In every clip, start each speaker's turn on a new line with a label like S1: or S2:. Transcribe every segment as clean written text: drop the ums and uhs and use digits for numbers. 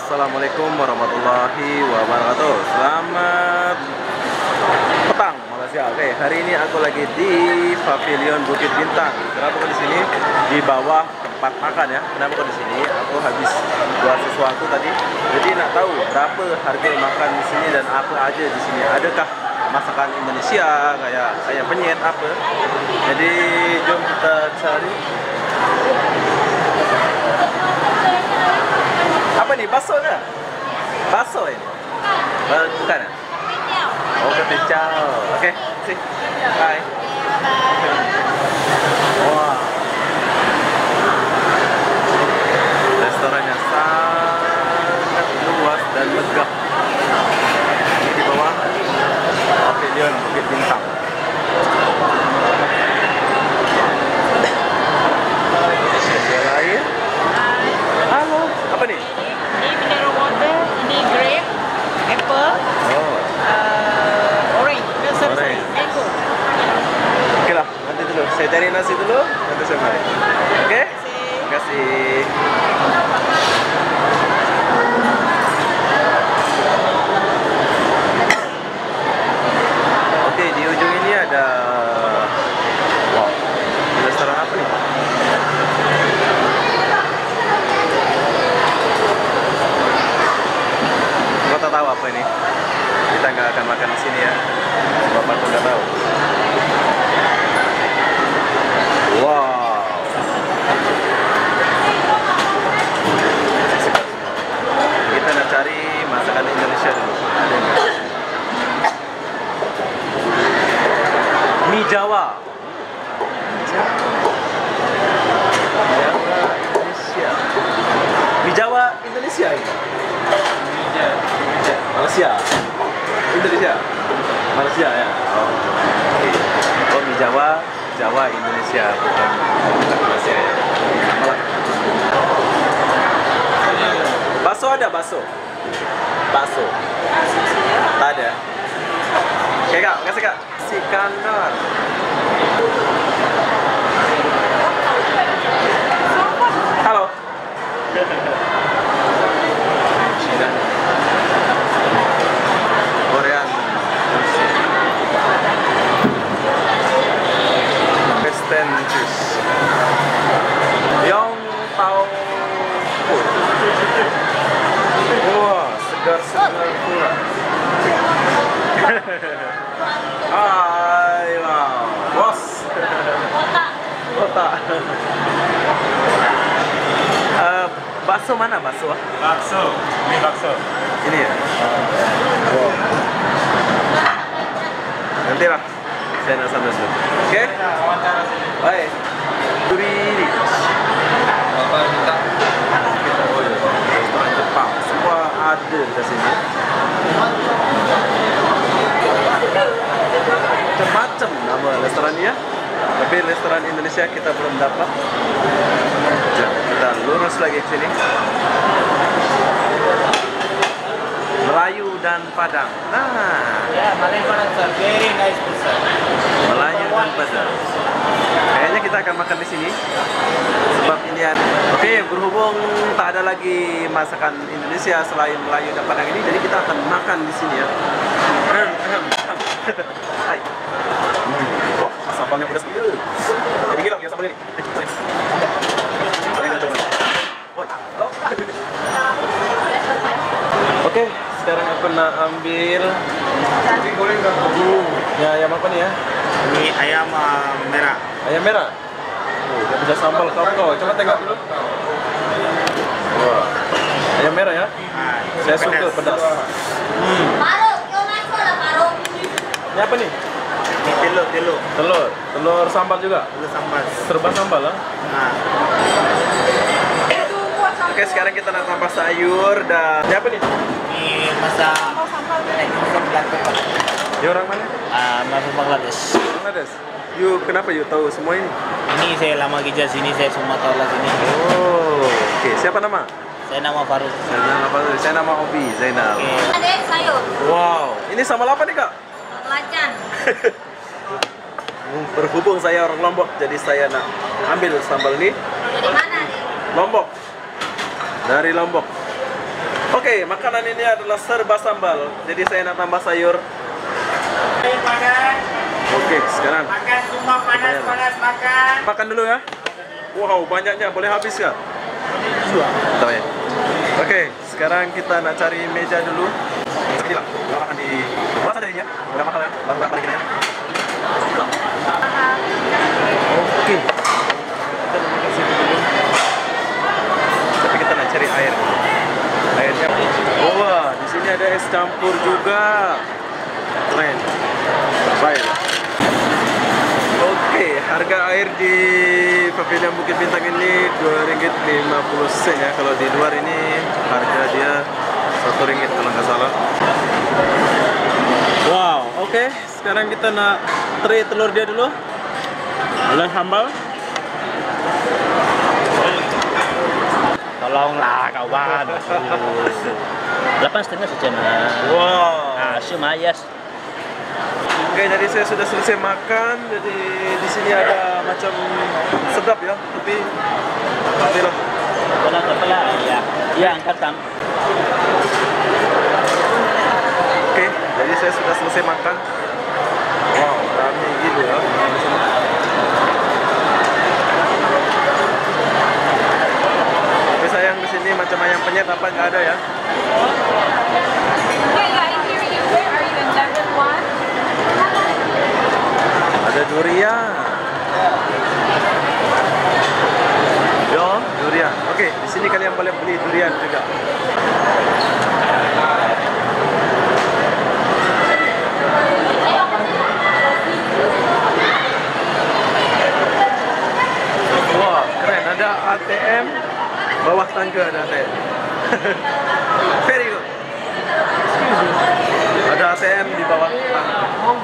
S1: Assalamualaikum warahmatullahi wabarakatuh. Selamat petang Malaysia. Oke, hari ini aku lagi di Pavilion Bukit Bintang. Kenapa aku di sini? Di bawah tempat makan ya. Kenapa aku di sini? Aku habis buat sesuatu tadi. Jadi nak tahu berapa harga makan di sini dan apa aja di sini. Adakah masakan Indonesia kayak penyet apa? Jadi jom kita cari. Apa nih? Bakso ke? Bakso ini? Bukan ya? Oh, kepicau. Oke, sih. Bye. Wah. Restorannya sangat luas dan megah. Ini di bawah Pavilion Bukit Bintang. Halo, apa nih?
S2: Ini mineral water, ini grape, apple, orange,
S1: Orange.
S2: mango.
S1: Oke lah, nanti dulu. Saya cari nasi dulu, nanti saya balik. Oke? Terima kasih. Oke, di ujung ini ada restoran apa nih? Kau tak tahu apa ini? Kita nggak akan makan di sini ya. Sebab aku nggak tahu. Wow. Kita nak cari masakan Indonesia dulu. Ada nggak? Mie Jawa. Indonesia. Mie Jawa Indonesia ini. Malaysia. Indonesia. Malaysia ya. Oh. Oke. Oh, mie Jawa, Jawa Indonesia bukan Malaysia ya. Malah. Bakso ada bakso. Bakso. Tak ada. Oke kak, makasih kak. Si kandar. Halo. Cina. Korean. Western juice. Yang tahu. Wah, segar-segar pula. Ayo, bos. Otak. Bakso mana bakso?
S3: Bakso, ini bakso.
S1: Ini ya? Wow. Nanti lah, saya nak sambil dulu. Oke? Baik. Duri.
S3: Bapak minta.
S1: Kita restoran Jepang. Semua ada di sini. Macam-macam nama restorannya. Tapi restoran Indonesia kita belum dapat. Kita lurus lagi ke sini. Melayu dan Padang. Nah,
S3: Ya, Malay Padang sir, very nice food sir.
S1: Melayu dan Padang. Kayaknya kita akan makan di sini. Sebab ini ada. Oke, berhubung tak ada lagi masakan Indonesia selain Melayu dan Padang ini, jadi kita akan makan di sini ya. Hai. Wah, sambalnya pedas gila. Jadi gila ya sambal ini. Oke, sekarang aku nak ambil ya, ayam apa nih ya?
S3: Ini ayam merah.
S1: Ayam merah. Oh, dia punya sambal kau. Coba tengok dulu. Wah, ayam merah ya? Saya suka pedas. Ini apa nih?
S3: Ini telur.
S1: Telur sambal juga.
S3: Telur sambal.
S1: Serba sambal lah.
S3: Nah,
S1: Oke, sekarang kita nak tambah sayur dan ini apa nih?
S3: ini masak Bangladesh.
S1: Dia orang mana?
S3: Masak Bangladesh.
S1: Bangladesh. You kenapa you tahu semua ini?
S3: Ini saya lama kerja sini, saya semua tahu lah sini.
S1: Oh, oke. Siapa nama?
S3: Saya nama Faruk.
S1: Saya nama Obi Zainal.
S3: Oke.
S2: Ada sayur,
S1: Wow, ini sambal apa nih kak?
S2: belacan.
S1: Berhubung saya orang Lombok, jadi saya nak ambil sambal ini.
S2: Dari mana nih?
S1: Lombok. Dari Lombok. Oke, makanan ini adalah serba sambal. Jadi saya nak tambah sayur.
S3: Makan.
S1: Oke, sekarang
S3: Makan semua panas makan.
S1: makan dulu ya. Wow, banyaknya. Boleh habis ya? Tahu ya. Oke, sekarang kita nak cari meja dulu. Inilah, makan di mana saja ya? Udah mahal ya? Baru balik ya. Oke. Kita nak makan sini dulu. Tapi kita nak cari air. Airnya. Wah, di sini ada es campur juga. Keren. Baik. Oke, harga air di Pavilion Bukit Bintang ini Rp2.50 ya. Kalau di luar ini harga dia Rp1 kalau nggak salah. Wow, oke. Sekarang kita nak tray telur dia dulu. Boleh sambal.
S4: Tolonglah kawan. 8,5 saja mas.
S1: Wow.
S4: Nah, semayas.
S1: Oke, jadi saya sudah selesai makan. Jadi di sini ada macam sedap ya, tapi lah.
S4: Kepala, ya. Ya, angkat tam.
S1: Oke, jadi saya sudah selesai makan. Wow, ramai gitu ya. Tapi sayang di sini macam ayam penyet apa nggak ada ya.
S2: Hey guys, here you go. Are you in level 1?
S1: Ada durian. Yo, durian. Oke, di sini kalian boleh beli durian juga. Wah, keren. Ada ATM bawah tangga ada ATM. Very good. Ada ATM di bawah tangga.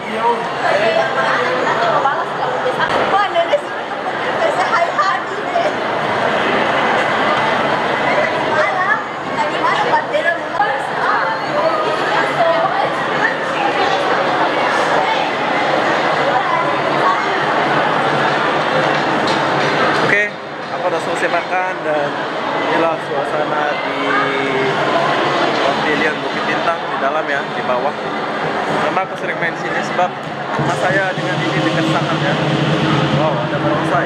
S1: Oke, aku udah selesai makan dan inilah suasana di Pavilion Bukit Bintang di dalam ya, di bawah. Karena aku sering main sini sebab rumah saya dengan ini dekat sangat ya. Wow, ada barongsai.